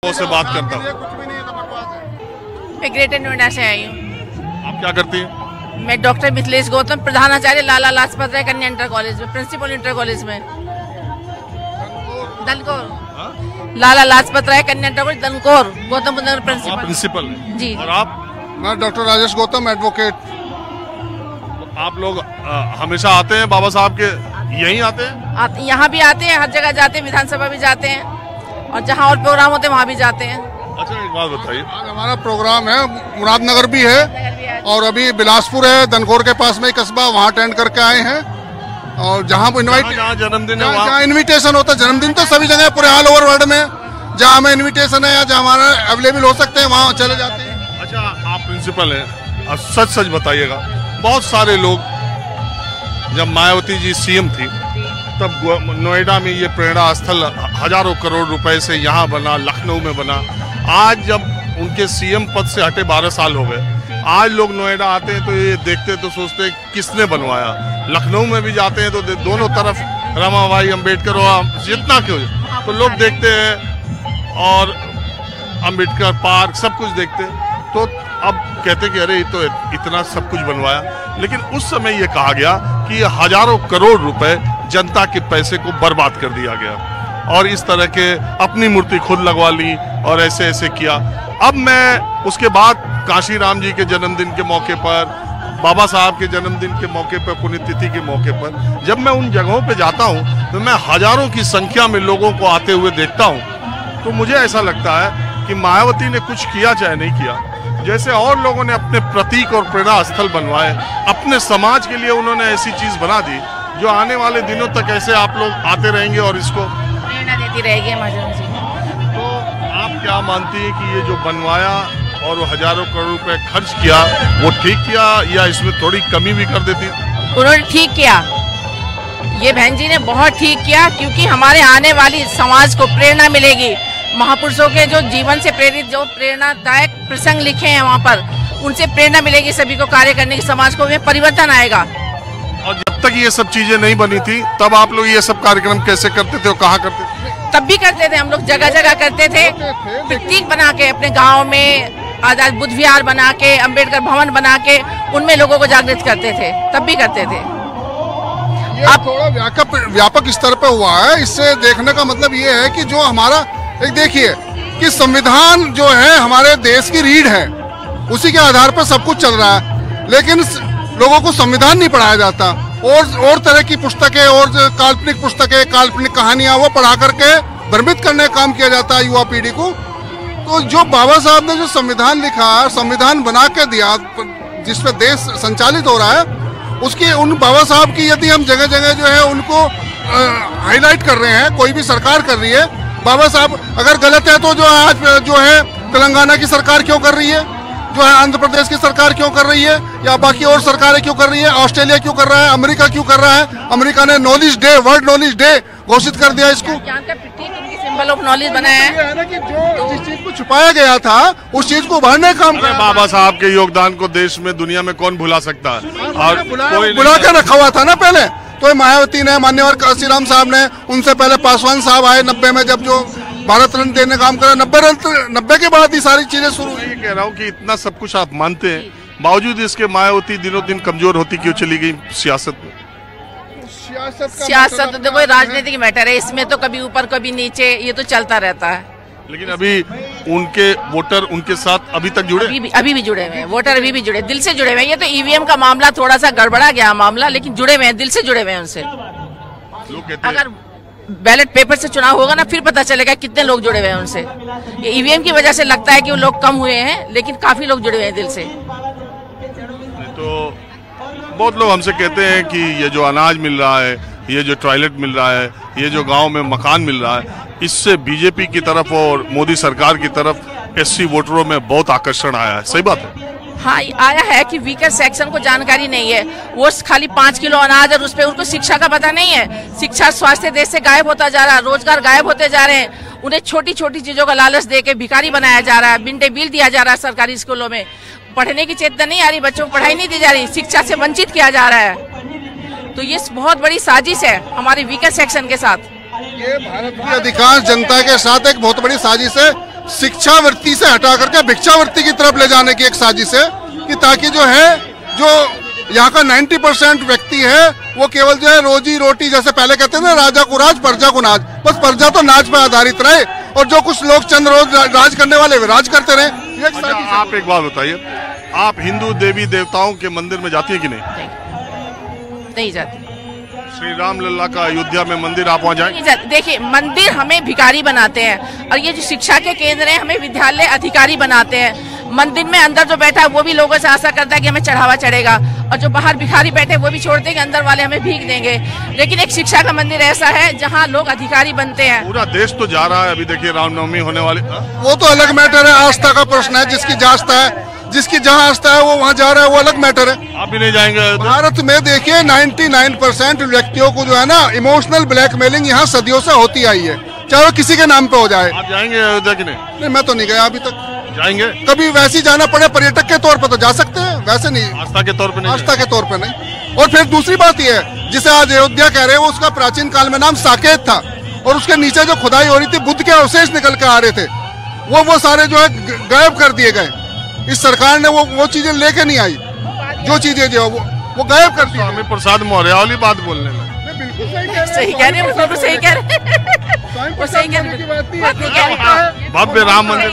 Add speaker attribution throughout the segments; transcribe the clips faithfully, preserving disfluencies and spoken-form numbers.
Speaker 1: वो से बात करता हूँ।
Speaker 2: मैं ग्रेटर नोएडा से आई हूँ।
Speaker 1: आप क्या करती हैं?
Speaker 2: मैं डॉक्टर मिथिलेश गौतम, प्रधानाचार्य लाला लाजपत राय कन्या इंटर कॉलेज में, प्रिंसिपल इंटर कॉलेज में, Dankaur. Lala Lajpat Rai Kanya inter college Dankaur, Gautam Buddh Nagar principal.
Speaker 1: Principal
Speaker 2: ji.
Speaker 1: और आप?
Speaker 3: मैं डॉक्टर राजेश गौतम, एडवोकेट।
Speaker 1: आप लोग आ, हमेशा आते हैं बाबा साहब के, यहीं आते हैं?
Speaker 2: यहाँ भी आते हैं, हर जगह जाते हैं, विधानसभा भी जाते हैं, और जहाँ और प्रोग्राम होते हैं वहाँ भी जाते हैं।
Speaker 1: अच्छा, एक बात बताइए।
Speaker 3: आज हमारा प्रोग्राम है, मुरादनगर भी है और अभी बिलासपुर है, दनकोर के पास में ही कस्बा, वहाँ अटेंड करके आए हैं। और जहाँ इनवाइट
Speaker 1: जहाँ जन्मदिन है,
Speaker 3: जहाँ इन्विटेशन होता है, जन्मदिन तो सभी जगह पूरे ऑल ओवर वर्ल्ड में जहाँ हमें इन्विटेशन है या जहाँ हमारा अवेलेबल हो सकते हैं वहाँ चले जाते हैं।
Speaker 1: अच्छा, आप प्रिंसिपल हैं, अब सच सच बताइएगा, बहुत सारे लोग जब मायावती जी सीएम थी तब नोएडा में ये प्रेरणा स्थल हजारों करोड़ रुपए से यहाँ बना, लखनऊ में बना। आज जब उनके सीएम पद से हटे बारह साल हो गए, आज लोग नोएडा आते हैं तो ये देखते तो सोचते हैं किसने बनवाया। लखनऊ में भी जाते हैं तो दोनों तरफ रमाबाई अंबेडकर और जितना क्यों तो लोग देखते हैं, और अंबेडकर पार्क सब कुछ देखते हैं। तो अब कहते कि अरे ये तो इतना सब कुछ बनवाया, लेकिन उस समय ये कहा गया कि हजारों करोड़ रुपए जनता के पैसे को बर्बाद कर दिया गया, और इस तरह के अपनी मूर्ति खुद लगवा ली और ऐसे ऐसे किया। अब मैं उसके बाद काशी राम जी के जन्मदिन के मौके पर, बाबा साहब के जन्मदिन के मौके पर, पुण्यतिथि के मौके पर जब मैं उन जगहों पे जाता हूँ तो मैं हजारों की संख्या में लोगों को आते हुए देखता हूँ, तो मुझे ऐसा लगता है कि मायावती ने कुछ किया चाहे नहीं किया, जैसे और लोगों ने अपने प्रतीक और प्रेरणा स्थल बनवाए, अपने समाज के लिए उन्होंने ऐसी चीज बना दी जो आने वाले दिनों तक ऐसे आप लोग आते रहेंगे और इसको
Speaker 2: प्रेरणा देती रहेगी हमारे जी।
Speaker 1: तो आप क्या मानती हैं कि ये जो बनवाया और वो हजारों करोड़ रुपए खर्च किया वो ठीक किया, या इसमें थोड़ी कमी भी कर देती?
Speaker 2: उन्होंने ठीक किया, ये बहन जी ने बहुत ठीक किया, क्योंकि हमारे आने वाली समाज को प्रेरणा मिलेगी। महापुरुषों के जो जीवन से प्रेरित जो प्रेरणादायक प्रसंग लिखे हैं वहाँ पर, उनसे प्रेरणा मिलेगी सभी को कार्य करने की, समाज को में परिवर्तन आएगा।
Speaker 1: और जब तक ये सब चीजें नहीं बनी थी तब आप लोग ये सब कार्यक्रम कैसे करते थे और कहाँ करते थे?
Speaker 2: तब भी करते थे हम लोग, जगह जगह करते थे, प्रतीक बना के अपने गाँव में, आजाद बुद्ध विहार बना के, अम्बेडकर भवन बना के उनमें लोगों को जागृत करते थे, तब भी करते थे।
Speaker 3: अब थोड़ा व्यापक व्यापक स्तर पर हुआ है, इससे देखने का मतलब ये है कि जो हमारा एक देखिए कि संविधान जो है हमारे देश की रीढ़ है, उसी के आधार पर सब कुछ चल रहा है, लेकिन लोगों को संविधान नहीं पढ़ाया जाता, और और तरह की पुस्तकें और काल्पनिक पुस्तकें, काल्पनिक कहानियां वो पढ़ा करके भ्रमित करने का काम किया जाता है युवा पीढ़ी को। तो जो बाबा साहब ने जो संविधान लिखा, संविधान बना के दिया जिसपे देश संचालित हो रहा है, उसकी उन बाबा साहब की यदि हम जगह जगह जो है उनको हाईलाइट कर रहे हैं, कोई भी सरकार कर रही है, बाबा साहब अगर गलत है तो जो आज जो है तेलंगाना की सरकार क्यों कर रही है, जो है आंध्र प्रदेश की सरकार क्यों कर रही है, या बाकी और सरकारें क्यों कर रही है, ऑस्ट्रेलिया क्यों कर रहा है, अमेरिका क्यों कर रहा है। अमेरिका ने knowledge day, world knowledge day घोषित कर दिया इसको।
Speaker 2: सिंबल ऑफ नॉलेज बनाया है
Speaker 3: ना कि जो जिस चीज को छुपाया गया था उस चीज को उभारने का काम
Speaker 1: किया। बाबा साहब के योगदान को देश में, दुनिया में कौन भुला सकता है, और कोई
Speaker 3: बुला कर रखा हुआ था ना पहले, तो मायावती ने, मान्यवर काशीराम साहब ने, उनसे पहले पासवान साहब आए नब्बे में, जब जो भारत रत्न देने काम करा, नब्बे नब्बे के बाद ये सारी चीजें शुरू हुई।
Speaker 1: ये कह रहा हूँ कि इतना सब कुछ आप मानते हैं, बावजूद इसके मायावती दिनों दिन कमजोर होती क्यों चली गई सियासत में?
Speaker 2: सियासत तो देखो राजनीतिक मैटर है, इसमें तो कभी ऊपर कभी नीचे, ये तो चलता रहता है।
Speaker 1: लेकिन अभी उनके वोटर उनके साथ अभी तक जुड़े,
Speaker 2: अभी भी अभी भी जुड़े हुए हैं, वोटर अभी भी जुड़े, दिल से जुड़े हुए हैं। ये तो ईवीएम का मामला थोड़ा सा गड़बड़ा गया मामला, लेकिन जुड़े हुए हैं, दिल से जुड़े हुए हैं उनसे।
Speaker 1: लोग कहते
Speaker 2: अगर बैलेट पेपर से चुनाव होगा ना, फिर पता चलेगा कितने लोग जुड़े हुए हैं उनसे। ये ईवीएम की वजह से लगता है कि वो लोग कम हुए हैं, लेकिन काफी लोग जुड़े हुए हैं दिल से।
Speaker 1: तो बहुत लोग हमसे कहते हैं कि ये जो अनाज मिल रहा है, ये जो टॉयलेट मिल रहा है, ये जो गांव में मकान मिल रहा है, इससे बीजेपी की तरफ और मोदी सरकार की तरफ एससी वोटरों में बहुत आकर्षण आया है। सही बात है?
Speaker 2: हाँ, आया है कि वीकर सेक्शन को जानकारी नहीं है, वो खाली पाँच किलो अनाज और उस पर उनको शिक्षा का पता नहीं है। शिक्षा, स्वास्थ्य देश से गायब होता जा रहा है, रोजगार गायब होते जा रहे हैं, उन्हें छोटी छोटी चीजों का लालच दे के भिखारी बनाया जा रहा है, मिड डे मील दिया जा रहा है सरकारी स्कूलों में, पढ़ने की चेतना नहीं आ रही, बच्चों को पढ़ाई नहीं दी जा रही, शिक्षा से वंचित किया जा रहा है। तो ये बहुत बड़ी साजिश है हमारे वीकर सेक्शन के साथ।
Speaker 3: ये भारत की अधिकांश जनता के साथ एक बहुत बड़ी साजिश है। शिक्षावृत्ति से हटा करके भिक्षावृत्ति की तरफ ले जाने की एक साजिश है कि ताकि जो है जो यहाँ का नब्बे परसेंट व्यक्ति है वो केवल जो है रोजी रोटी, जैसे पहले कहते थे ना, राजा को राज प्रजा को नाज, बस प्रजा तो नाज पर आधारित रहे और जो कुछ लोग चंद रोज राज करने वाले वे राज करते रहे। ये एक
Speaker 1: अच्छा,
Speaker 3: साजिश है।
Speaker 1: आप एक बात बताइए, आप हिंदू देवी देवताओं के मंदिर में जाती है कि नहीं?
Speaker 2: नहीं, नहीं जाती।
Speaker 1: श्री राम लल्ला का अयोध्या में मंदिर, आप वहाँ जाएं?
Speaker 2: नहीं जाती। देखिए, मंदिर हमें भिखारी बनाते हैं और ये जो शिक्षा के केंद्र हैं हमें विद्यालय अधिकारी बनाते हैं। मंदिर में अंदर जो बैठा है वो भी लोगों से आशा करता है कि हमें चढ़ावा चढ़ेगा, और जो बाहर भिखारी बैठे हैं वो भी छोड़ते हैं कि अंदर वाले हमें भीख देंगे। लेकिन एक शिक्षा का मंदिर ऐसा है जहाँ लोग अधिकारी बनते हैं।
Speaker 1: पूरा देश तो जा रहा है, अभी देखिए रामनवमी होने वाली।
Speaker 3: वो तो अलग मैटर है, आस्था का प्रश्न है, जिसकी जांचता है, जिसकी जहां आस्था है वो वहां जा रहा है, वो अलग मैटर है।
Speaker 1: आप भी नहीं जाएंगे?
Speaker 3: भारत में देखिए निन्यानवे परसेंट व्यक्तियों को जो है ना इमोशनल ब्लैकमेलिंग यहाँ सदियों से होती आई है, चाहे वो किसी के नाम पे हो जाए।
Speaker 1: आप जाएंगे अयोध्या कि नहीं?
Speaker 3: नहीं, मैं तो नहीं गया अभी तक।
Speaker 1: जाएंगे?
Speaker 3: कभी वैसे ही जाना पड़े पर्यटक के तौर पर तो जा सकते हैं, वैसे नहीं,
Speaker 1: आस्था के तौर पे नहीं?
Speaker 3: आस्था के तौर पे नहीं। और फिर दूसरी बात यह है, जिसे आज अयोध्या कह रहे हैं, वो उसका प्राचीन काल में नाम साकेत था, और उसके नीचे जो खुदाई हो रही थी बुद्ध के अवशेष निकल के आ रहे थे, वो वो सारे जो है गायब कर दिए गए। इस सरकार ने वो वो चीजें लेके नहीं आई, जो चीजें जो वो वो गायब कर दी।
Speaker 1: स्वामी प्रसाद मौर्य वाली बात बोलने में
Speaker 3: बिल्कुल
Speaker 2: सही कह रहे हैं, बिल्कुल सही कह रहे हैं, वो सही कह रहे हैं।
Speaker 1: भव्य राम मंदिर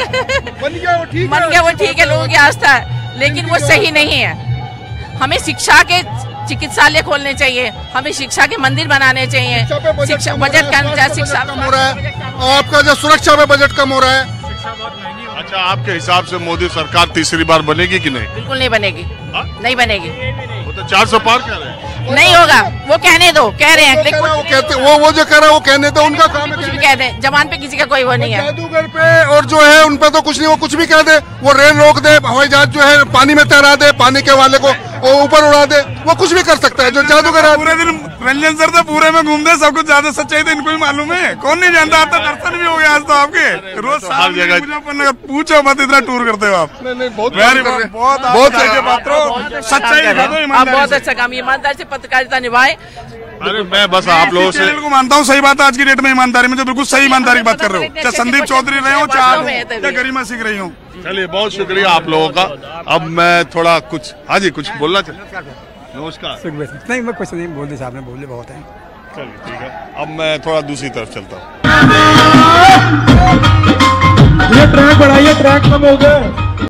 Speaker 3: बन गया, वो ठीक
Speaker 2: बन गया, वो ठीक है, लोगों की आस्था है, लेकिन वो सही नहीं है। हमें शिक्षा के चिकित्सालय खोलने चाहिए, हमें शिक्षा के मंदिर बनाने चाहिए, शिक्षा बजट का शिक्षा
Speaker 3: कम हो रहा है, आपका जो सुरक्षा में बजट कम हो रहा है।
Speaker 1: अच्छा, आपके हिसाब से मोदी सरकार तीसरी बार बनेगी कि नहीं?
Speaker 2: बिल्कुल नहीं बनेगी।
Speaker 1: हा?
Speaker 2: नहीं बनेगी।
Speaker 1: वो तो चार सौ पार कह रहे हैं।
Speaker 2: नहीं होगा, वो कहने दो, कह रहे हैं,
Speaker 3: वो
Speaker 2: लेकिन
Speaker 3: कह रहा है, वो कहते वो वो जो कह रहा है वो कहने दो, उनका काम
Speaker 2: कुछ भी
Speaker 3: है।
Speaker 2: कह दें, जबान पे किसी का कोई वो नहीं है।
Speaker 3: जादूगर पे और जो है उन पे तो कुछ नहीं, वो कुछ भी कह दे, वो रेल रोक दे, हवाई जहाज जो है पानी में तैरा दे, पानी के वाले को वो ऊपर उड़ा दे, वो कुछ भी कर सकता है जो जादूगर है।
Speaker 4: पूरे दिन रंजन सर तो पूरे में घूमते, सब कुछ ज्यादा सच्चाई तो इनको ही मालूम है, कौन नहीं जानता। आप तो दर्शन भी हो गया आज तो आपके, रोज
Speaker 1: हर जगह
Speaker 4: मुजफ्फरनगर पूछो मत, इतना टूर करते हो आप।
Speaker 3: नहीं नहीं, बहुत
Speaker 4: वेरी
Speaker 3: बहुत
Speaker 4: बहुत
Speaker 3: बहुत
Speaker 4: बहुत सच्चाई दिखा दो,
Speaker 2: आप
Speaker 4: ईमानदारी
Speaker 2: बहुत
Speaker 4: से।
Speaker 2: अच्छा काम, ईमानदारी से पत्रकारिता निभाए।
Speaker 1: अरे मैं बस आप लोगों से
Speaker 4: चैनल को मानता हूँ, सही बात है, आज की डेट में ईमानदारी में जो बिल्कुल सही ईमानदारी की बात कर रहे हो, चाहे संदीप चौधरी रहे हो, चाहे गरिमा सिंह रही हो।
Speaker 1: चलिए, बहुत शुक्रिया आप लोगों का। अब मैं थोड़ा कुछ, हाँ जी, कुछ बोलना चाहिए? नमस्कार।
Speaker 5: नहीं, मैं कुछ नहीं बोल साहब ने बोले बहुत है।
Speaker 1: चलिए ठीक है, अब मैं थोड़ा दूसरी तरफ चलता हूँ।
Speaker 6: ये ट्रैक बढ़ाइए, ट्रैक कम हो गए।